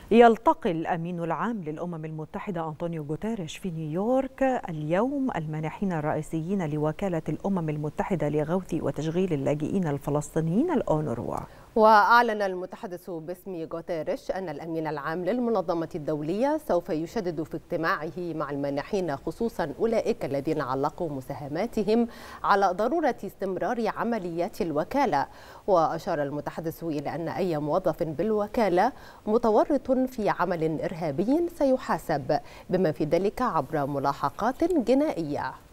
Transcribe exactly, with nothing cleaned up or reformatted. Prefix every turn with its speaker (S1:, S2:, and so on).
S1: يلتقي الأمين العام للأمم المتحدة أنطونيو غوتيريش في نيويورك اليوم المانحين الرئيسيين لوكالة الأمم المتحدة لغوث وتشغيل اللاجئين الفلسطينيين الأونروا.
S2: وأعلن المتحدث باسم غوتيريش أن الأمين العام للمنظمة الدولية سوف يشدد في اجتماعه مع المانحين خصوصا أولئك الذين علقوا مساهماتهم على ضرورة استمرار عمليات الوكالة. وأشار المتحدث إلى أن أي موظف بالوكالة متورط في عمل إرهابي سيحاسب بما في ذلك عبر ملاحقات جنائية.